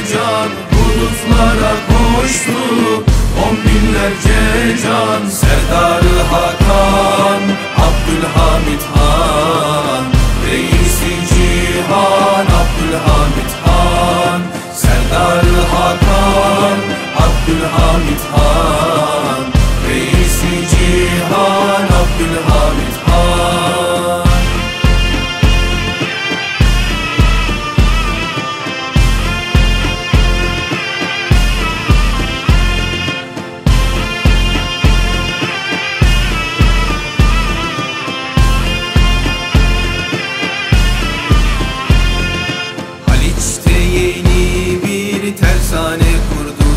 can bulutlara koştu, on binlerce can. Serdarı Hakan, Abdülhamit Han, Reisi Cihan, Abdülhamit Han. Serdarı Hakan, Abdülhamit Han, Reisi Cihan, Abdülhamit Han. Haliç'te yeni bir tersane kurdu,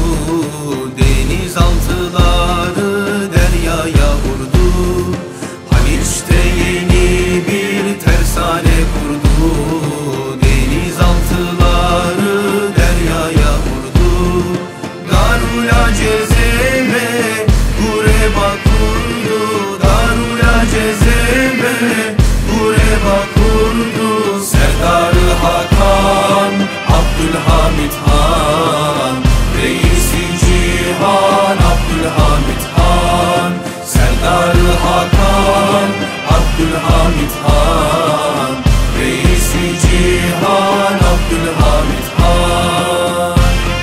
denizaltıları deryaya vurdu. Haliç'te yeni bir tersane kurdu, denizaltıları deryaya vurdu. Darul Acezeme Gureba kurdu, Darul Acezeme Gureba kurdu. Serdarı Hakan, Abdülhamit Han, Reisi Cihan, Abdülhamit Han. Serdarı Hakan, Abdülhamit Han, Reisi Cihan, Abdülhamit Han.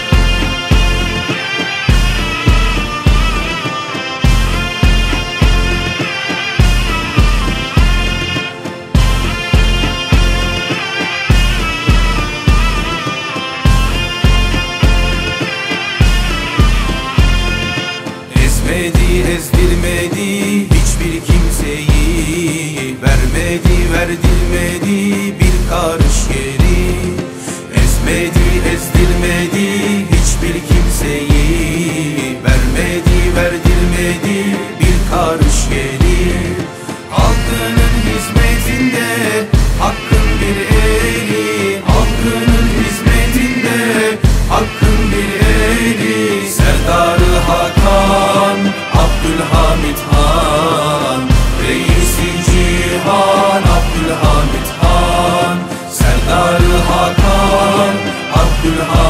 Ezmedi, ezdirmedi hiçbir kimseyi, vermedi, verdirmedi bir karış yeri. Ezmedi, ezdirmedi hiçbir kimseyi, vermedi, verdirmedi bir karış yeri. Halkının hizmetinde hakkın bir eri, halkının hizmetinde hakkın bir eri. Serdarı Hakan, Abdülhamit Han, Reisi Cihan, Abdülhamit Han. Serdarı Hakan, Abdülhamit